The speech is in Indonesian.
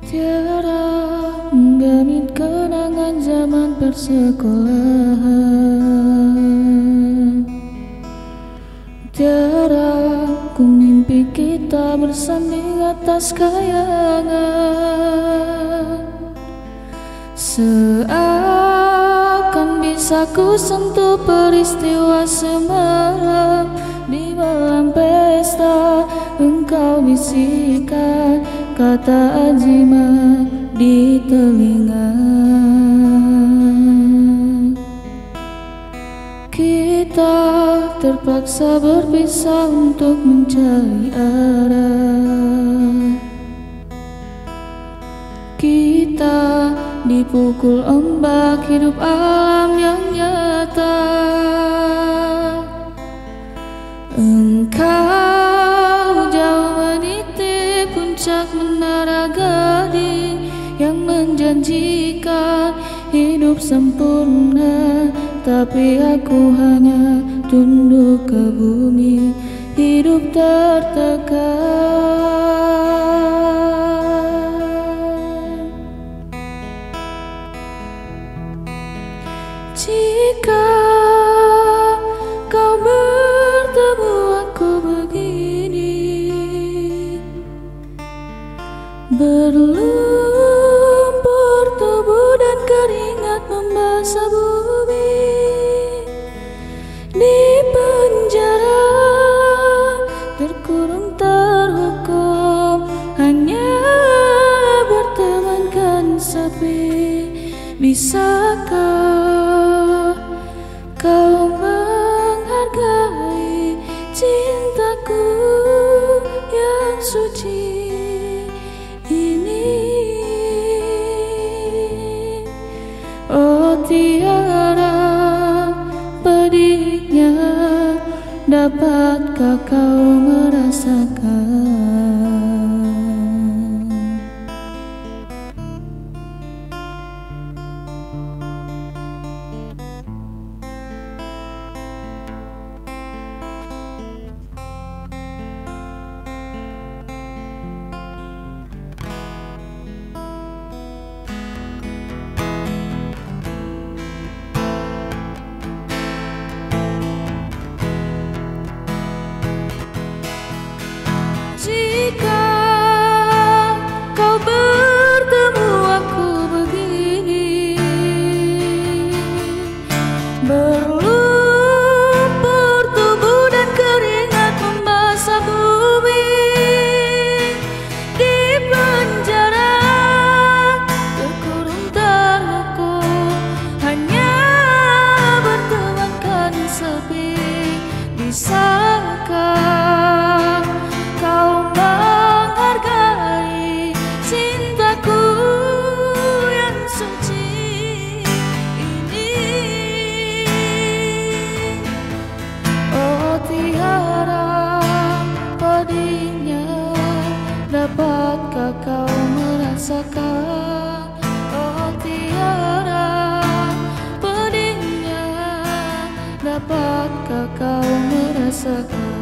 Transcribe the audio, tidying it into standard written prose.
Tiada menggamit kenangan zaman persekolahan. Tiada ku mimpi kita bersanding atas kayangan. Seakan bisa ku sentuh peristiwa semalam. Di malam pesta engkau bisikan kata ajimat di telinga. Kita terpaksa berpisah untuk mencari arah. Kita dipukul ombak hidup alam yang nyata. Engkau jauh meniti puncak menara gading yang menjanjikan hidup sempurna, tapi aku hanya tunduk ke bumi, hidup tertekan. Jika kau bertemu aku begini, berlumpur tubuh dan keringat membasah bumi. Di penjara terkurung terhukum, hanya bertemankan sepi. Bisakah kau menghargai cintaku yang suci ini? Oh, tiada pedihnya, dapatkah kau merasakan? Jika kau bertemu aku begini, berlumpur tubuh dan keringat membasah bumi. Di penjara terkurung terhukum, hanya bertemankan sepi. Bisakah kau menghargai cintaku yang suci ini? Oh, tiada pedihnya, dapatkah kau merasakan? Oh, tiada pedihnya, dapatkah kau merasakan?